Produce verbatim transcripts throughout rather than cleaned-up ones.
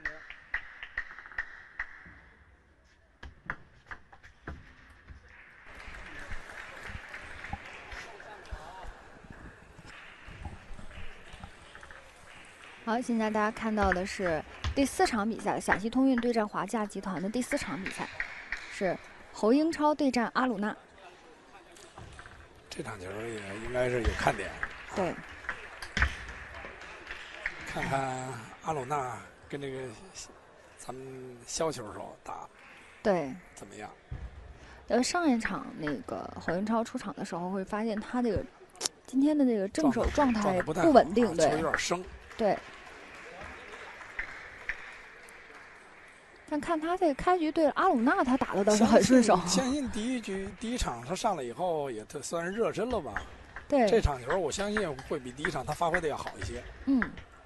好，现在大家看到的是第四场比赛，陕西通运对战华夏集团的第四场比赛，是侯英超对战阿鲁纳。 这场球也应该是有看点。 对。 看看阿鲁纳跟这个咱们削球手打， 对， 怎么样？ 呃，上一场那个侯英超出场的时候，会发现他这个今天的这个正手状态不稳定，对， 球有点生。 对。但看他这个开局对阿鲁纳，他打的倒是很顺手。 相信第一局第一场他上来以后也算是热身了吧？ 对。 这场球我相信会比第一场他发挥的要好一些。 嗯。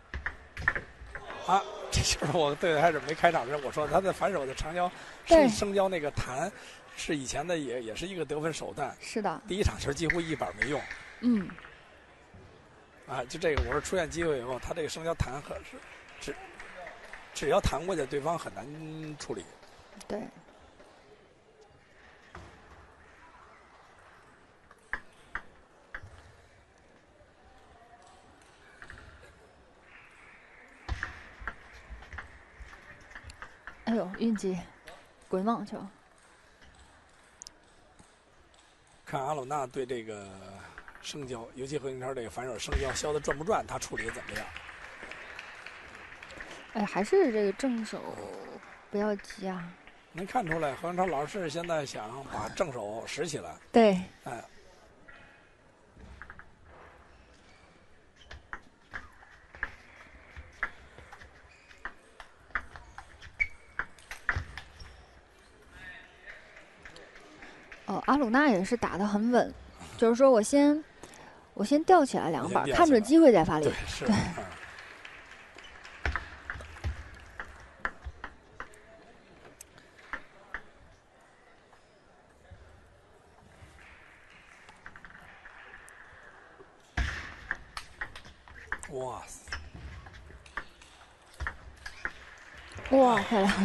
啊，这就是我对开始没开场时我说他的反手的长交生生交那个弹，是以前的也也是一个得分手段。 是的。 第一场球几乎一板没用。 嗯。 啊，就这个我说出现机会以后，他这个生交弹可是只。只要弹过去，对方很难处理。 对。哎呦，运气，滚网球。 看阿鲁纳对这个生交，尤其何英超这个反手生交削的转不转，他处理的怎么样？ 哎，还是这个正手不要急啊！ 能看出来，何英超老是现在想把正手拾起来。 对。 哎。 哦，阿鲁纳也是打得很稳，就是说我先我先吊起来两板，看准机会再发力。 对，是。 对。 嗯哇塞！ 哇，漂亮！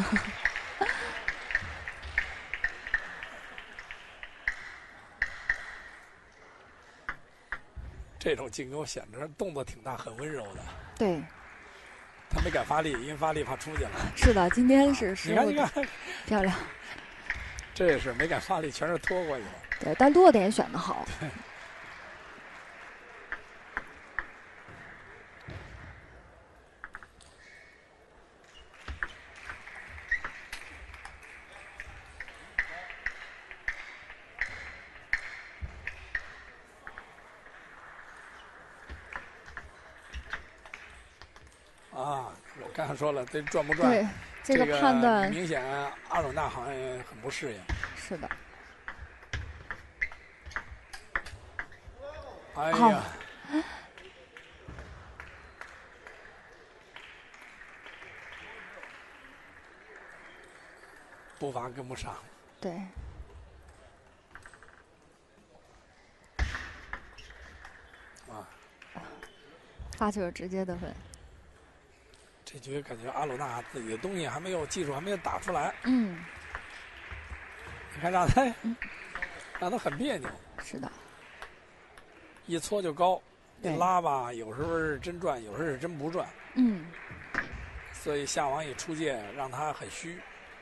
这种进攻显得动作挺大，很温柔的。 对。 他没敢发力，因为发力怕出去了。 是的，今天是、啊、 你看，你看， 漂亮。 这也是没敢发力，全是拖过去了。 对，但落点选得好。 对。啊，我刚才说了，这转不转？ 对，这个判断、 这个、明显，阿鲁纳好像也很不适应。 是的。 哎呀！ 哦、 步伐跟不上。 对。 啊！ 发球直接得分。 这局感觉阿鲁纳自己的东西还没有技术还没有打出来。 嗯。 你看让他， 嗯、 让他很别扭。 是的。 一搓就高，一拉吧，有时候是真转，有时候是真不转。 嗯。 所以下网一出界，让他很虚。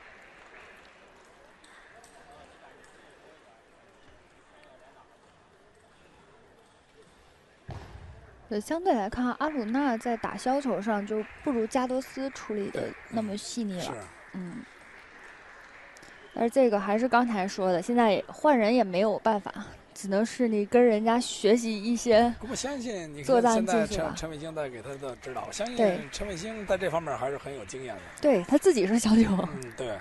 对，相对来看，阿鲁纳在打削球上就不如加多斯处理的那么细腻了。 是。 嗯。但是这个还是刚才说的，现在换人也没有办法，只能是你跟人家学习一些我相信你作战现在技术陈陈伟星在给他的指导，我相信对陈伟星在这方面还是很有经验的。 对他自己是小九。 嗯，对。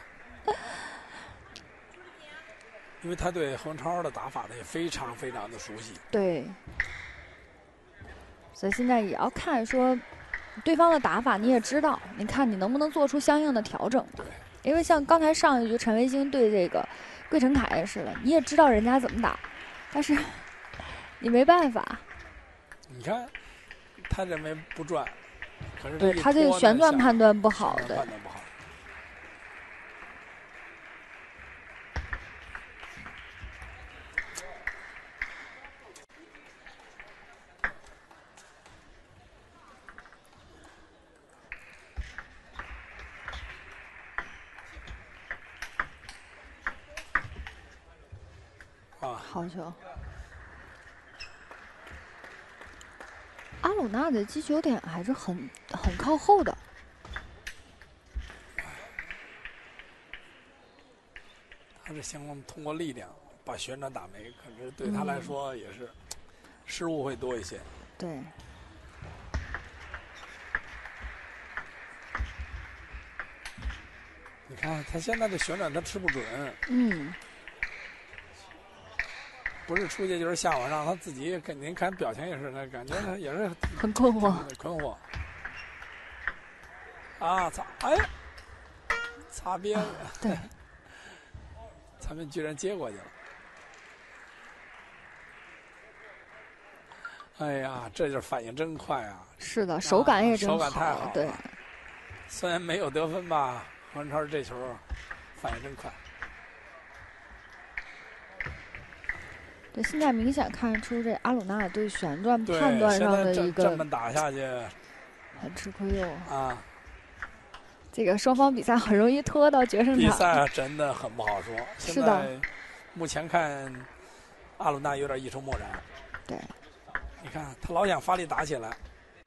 因为他对何英超的打法呢也非常非常的熟悉。 对。所以现在也要看说，对方的打法你也知道，你看你能不能做出相应的调整。 对。 因为像刚才上一局陈维星对这个桂成凯也是了，你也知道人家怎么打，但是你没办法。 你看，他认为不转， 可是对他这个旋转判断不好，对。 判断不好。啊， 好球！阿鲁纳的击球点还是很很靠后的。 他是希望通过力量把旋转打没，可是对他来说也是失误会多一些。 嗯、对。 你看他现在的旋转他吃不准。 嗯。 不是出去就是下往上，他自己跟您看表情也是，那感觉也是很困惑， 困惑。啊，擦！哎，擦边， 啊、对， 擦边居然接过去了。哎呀，这就是反应真快啊！ 是的，手感也真好， 啊、手感太好了。 对， 虽然没有得分吧，黄超这球反应真快。 对，现在明显看出这阿鲁纳对旋转判断上的一个这么打下去， 很吃亏哟。 啊， 这个双方比赛很容易拖到决胜场。 比赛真的很不好说。 是的。 目前看，阿鲁纳有点一筹莫展。 对。 你看他老想发力打起来，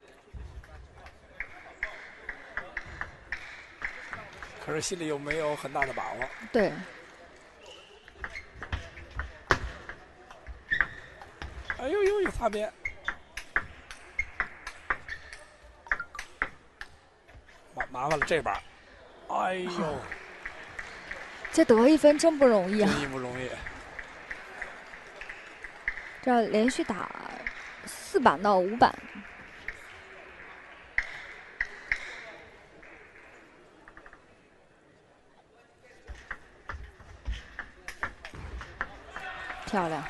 可是心里又没有很大的把握。 对。 哎呦呦，有擦边，麻麻烦了这把，哎呦，哦、 这得一分真不容易啊！ 真不容易。 这连续打四板到五板，漂亮。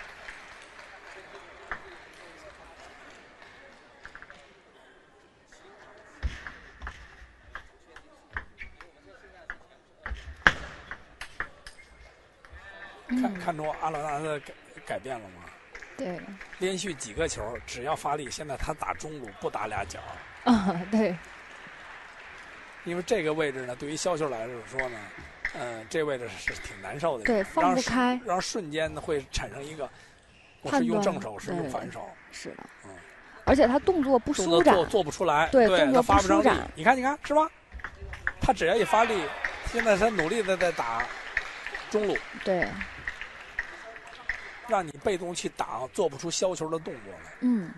看看出阿鲁纳的改改变了吗？ 对， 连续几个球，只要发力，现在他打中路不打俩角。 啊，对。 因为这个位置呢，对于削球来说呢，嗯、呃，这位置是挺难受的。 对，放不开， 然后瞬间呢会产生一个，我是用正手，是用反手。 是的。 嗯。 而且他动作不舒展， 做做不出来。 对， 对动作不舒展。 你看，你看，是吧？他只要一发力，现在他努力的在打中路。 对。 让你被动去挡，做不出削球的动作来。 嗯。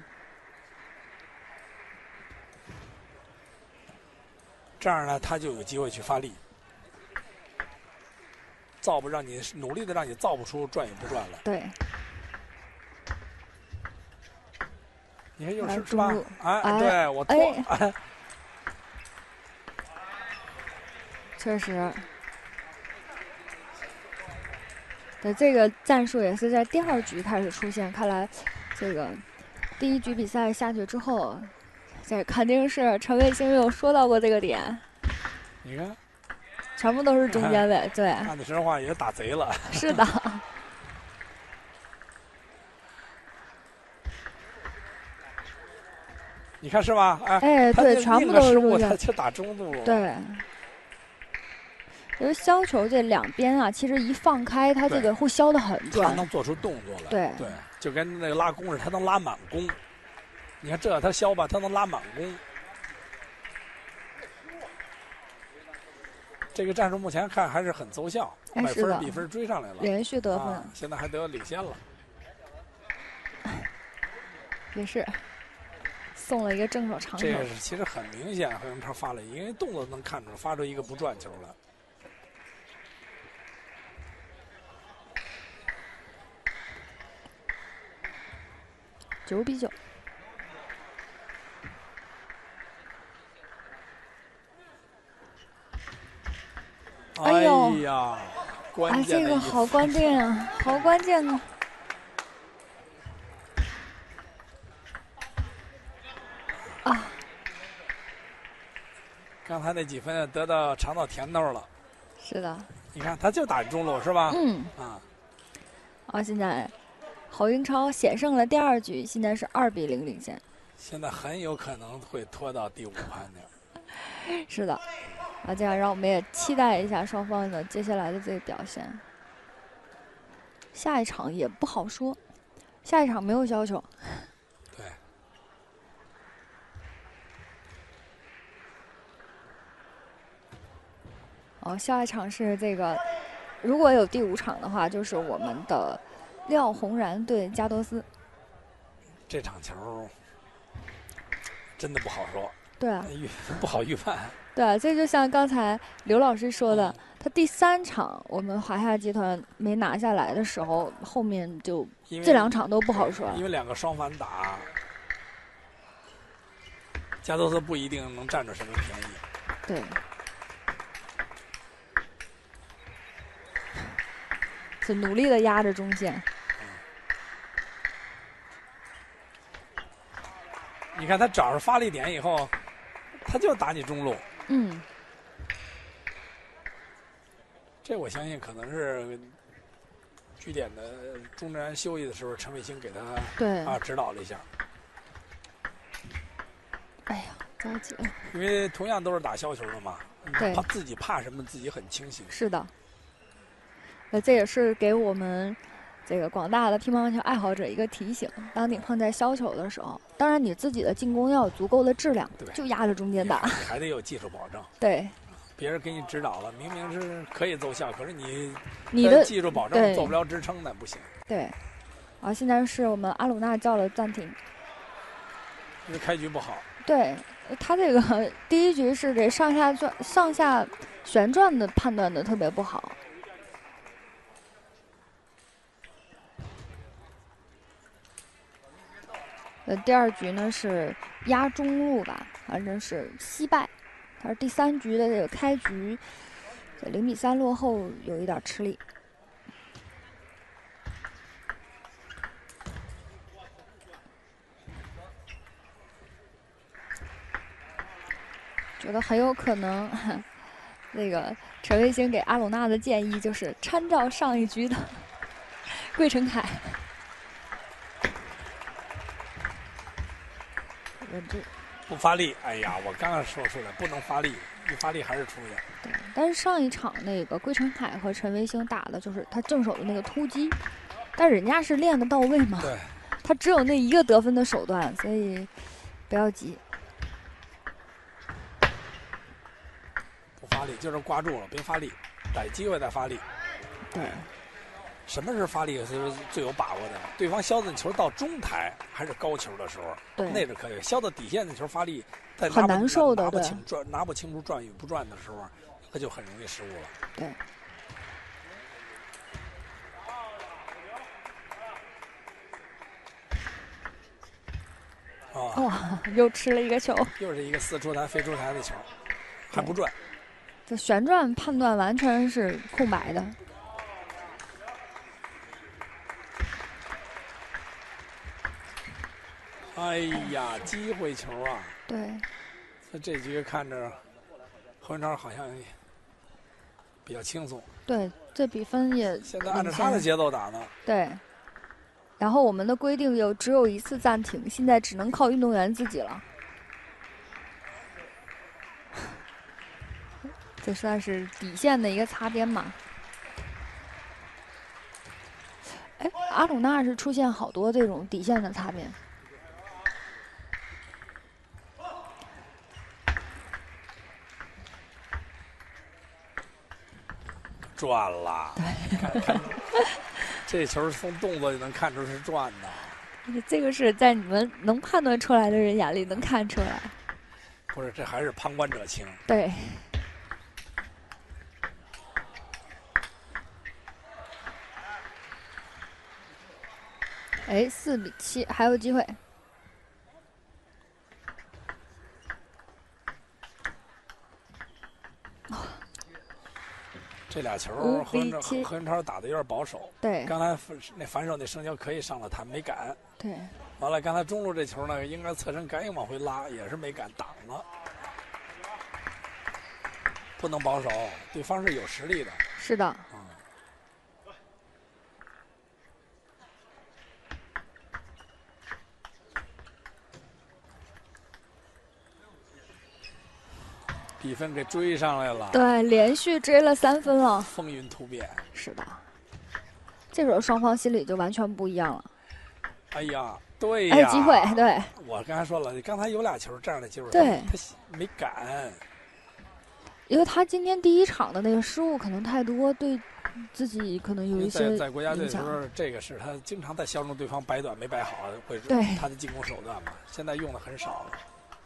这样呢，他就有机会去发力，造不让你努力的让你造不出转也不转了。 对。 你看又是是吧？哎，哎对我拖。哎、 确实。对，这个战术也是在第二局开始出现。看来，这个第一局比赛下去之后，这肯定是陈卫星有说到过这个点。 你看， 全部都是中间位，对。 看的实话也打贼了。 是的。 你看是吧？哎， 哎，对，全部都是中间。 他去打中路。 对。因为削球这两边啊，其实一放开，它这个会削得很准， 他能做出动作来。 对对，就跟那个拉弓似的，他能拉满弓。你看这他削吧，他能拉满弓。这个战术目前看还是很奏效， 哎、 百分比分追上来了， 连续得分、 啊，现在还得领先了。 也是送了一个正手长手。 这个其实很明显，何永超发了，因为动作能看出发出一个不转球来。 九比九。 哎呀，关键哎，这个好关键啊，好关键啊！啊， 刚才那几分得到尝到甜头了。 是的。 你看，他就打中路是吧？ 嗯。 啊。 好，现在侯英超险胜了第二局，现在是二比零领先。 现在很有可能会拖到第五盘去。 是的。啊，这样让我们也期待一下双方的接下来的这个表现。下一场也不好说，下一场没有小球。 对。 哦，下一场是这个，如果有第五场的话，就是我们的廖红然对加多斯。 这场球真的不好说。 对啊， 不好预判。 对啊，这就像刚才刘老师说的，嗯、他第三场我们华夏集团没拿下来的时候，后面就这两场都不好说。 因为两个双反打，加多斯不一定能占着什么便宜。 对。是努力的压着中线。 嗯、你看他找着发力点以后，他就打你中路。 嗯。 这我相信可能是据点的中间休息的时候，陈伟星给他对啊指导了一下。 哎呀，着急了。 因为同样都是打削球的嘛， 对， 怕自己怕什么，自己很清醒。 是的。那这也是给我们这个广大的乒乓球爱好者一个提醒：当你碰在削球的时候，当然你自己的进攻要有足够的质量，就压着中间打。 你还得有技术保证。 对。 别人给你指导了，明明是可以奏效，可是你你的技术保证做不了支撑，那不行。 对。啊，现在是我们阿鲁纳叫了暂停。 因为开局不好。 对，他这个第一局是这上下转、上下旋转的判断的特别不好。呃，第二局呢是压中路吧，反正是惜败。而第三局的这个开局，零比三落后有一点吃力。觉得很有可能，那个陈卫星给阿鲁纳的建议就是参照上一局的桂陈凯。忍住， 不发力。哎呀，我刚刚说出来，不能发力，一发力还是出去。 对，但是上一场那个桂陈凯和陈维星打的就是他正手的那个突击，但人家是练得到位嘛， 对， 他只有那一个得分的手段，所以不要急。 不发力就是挂住了，别发力，逮机会再发力。 对。 什么是发力是最有把握的？对方削的球到中台还是高球的时候， 对， 那是可以。削到底线的球发力，在很难受的， 拿不清转拿不清楚转与不转的时候，那就很容易失误了。 对。 哦， 哇，又吃了一个球， 又是一个似出台非出台的球，还不转。 这旋转判断完全是空白的。 哎呀，机会球啊！ 对， 那这局看着何文超好像比较轻松。 对，这比分也现在按照他的节奏打呢。 对。然后我们的规定有只有一次暂停，现在只能靠运动员自己了。这算是底线的一个擦边嘛？哎，阿鲁纳是出现好多这种底线的擦边。 转了，看看这球从动作就能看出是转的。 这个是在你们能判断出来的人眼里能看出来。 不是，这还是旁观者清。 对。哎，四比七，还有机会。 这俩球，何文超何文超打的有点保守。 对。 刚才那反手那生胶可以上了弹，没敢。 对。 完了，刚才中路这球呢，应该侧身赶紧往回拉，也是没敢挡了。 不能保守，对方是有实力的。 是的。 嗯。比分给追上来了。 对，连续追了三分了。 风云突变。 是的。这时候双方心里就完全不一样了。 哎呀，对呀。 还有机会，对。 我刚才说了，刚才有俩球这样的机会， 对， 他没敢。 因为他今天第一场的那个失误可能太多，对自己可能有一些影响。 在国家队的时候，这个是他经常在消中对方摆短没摆好，会对他的进攻手段嘛。现在用的很少了，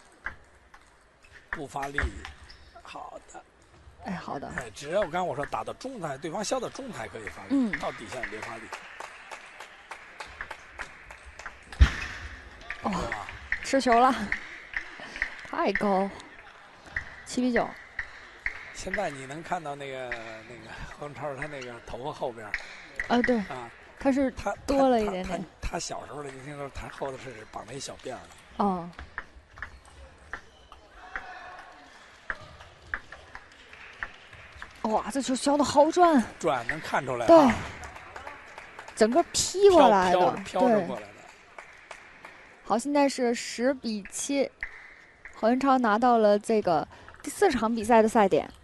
不发力。好的。 哎，好的。 哎，只要我刚刚我说打到中台，对方消到中台可以发力， 嗯， 到底下别发力。 哦，吃球了，太高，七比九。 现在你能看到那个那个何文超他那个头发后边， 啊对啊， 他是他多了一点点。 他, 他, 他小时候的年轻时候，他后头是绑了一小辫儿的。 哦。哇，这球削的好转， 转能看出来。 对，整个劈过来的， 飘着过来的。 好，现在是十比七，何文超拿到了这个第四场比赛的赛点。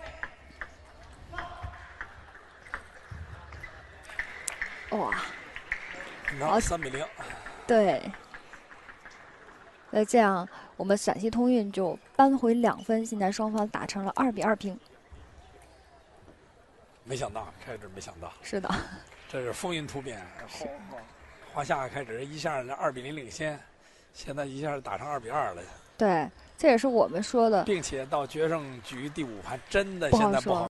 哇， 好，三比零。 对，那这样我们陕西通运就扳回两分，现在双方打成了二比二平。 没想到，开始没想到。 是的， 这是风云突变。华夏开始一下那二比零领先，现在一下打成二比二了。 对，这也是我们说的， 并且到决胜局第五盘，真的现在不好。